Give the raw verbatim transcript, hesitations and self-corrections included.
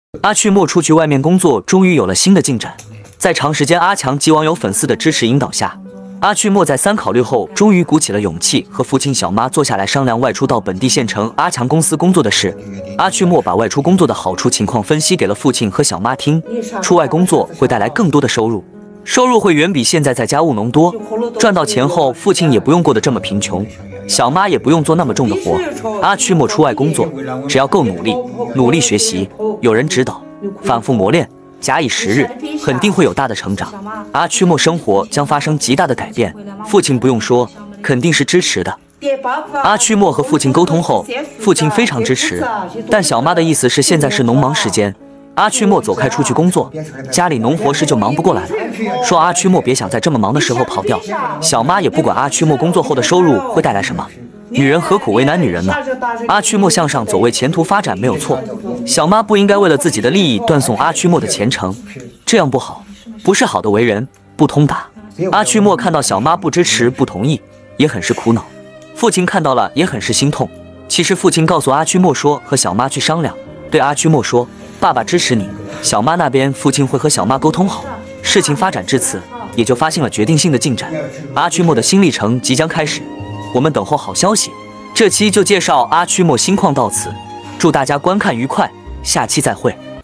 阿去莫出去外面工作，终于有了新的进展。在长时间阿强及网友粉丝的支持引导下，阿去莫在三考虑后，终于鼓起了勇气，和父亲小妈坐下来商量外出到本地县城阿强公司工作的事。阿去莫把外出工作的好处情况分析给了父亲和小妈听。出外工作会带来更多的收入，收入会远比现在在家务农多。赚到钱后，父亲也不用过得这么贫穷，小妈也不用做那么重的活。阿去莫出外工作，只要够努力，努力学习，有人指导，反复磨练，假以时日，肯定会有大的成长。阿去莫生活将发生极大的改变。父亲不用说，肯定是支持的。阿去莫和父亲沟通后，父亲非常支持，但小妈的意思是现在是农忙时间，阿去莫走开出去工作，家里农活事就忙不过来了。说阿去莫别想在这么忙的时候跑掉。小妈也不管阿去莫工作后的收入会带来什么，女人何苦为难女人呢？阿去莫向上走，为前途发展没有错，小妈不应该为了自己的利益断送阿去莫的前程，这样不好，不是好的为人，不通达。阿去莫看到小妈不支持不同意，也很是苦恼。父亲看到了也很是心痛。其实父亲告诉阿去莫说和小妈去商量，对阿去莫说，爸爸支持你，小妈那边父亲会和小妈沟通好。事情发展至此，也就发现了决定性的进展。阿去莫的新历程即将开始，我们等候好消息。这期就介绍阿去莫心况到此，祝大家观看愉快，下期再会。